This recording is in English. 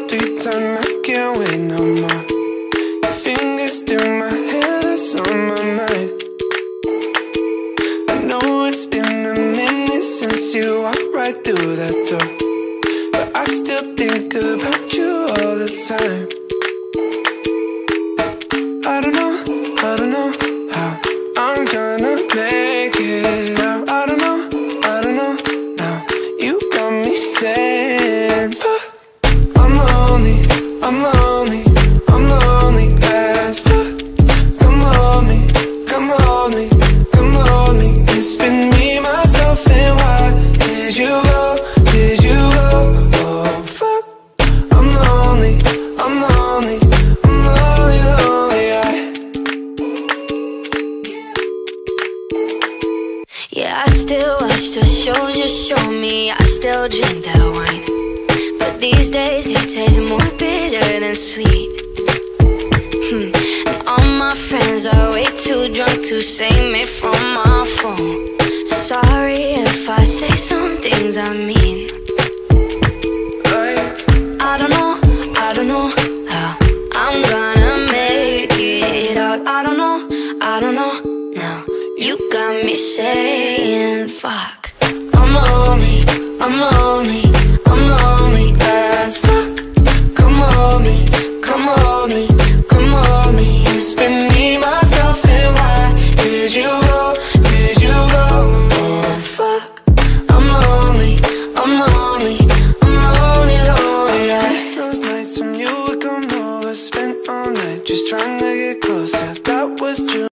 3 times, I can't wait no more. Your fingers through my hair, that's on my mind. I know it's been a minute since you walked right through that door, but I still think about you all the time. I don't know how I'm gonna make it out. I don't know now. You got me saying, fuck, I'm lonely as fuck. Come hold me. It's been me, myself, and why did you go? Oh fuck, I'm lonely. Yeah, I still watch the shows you show me, I still drink that wine, but these days it tastes more bitter than sweet. And all my friends are way too drunk to save me from my phone. Sorry if I say some things I mean. I don't know how I'm gonna make it out. I don't know now. You got me saying, fuck, I'm lonely as fuck. Come hold me. It's been me, myself, and why did you go? Oh fuck, I'm lonely. I miss those nights when you would come over, spent all night just trying to get closer. That was June.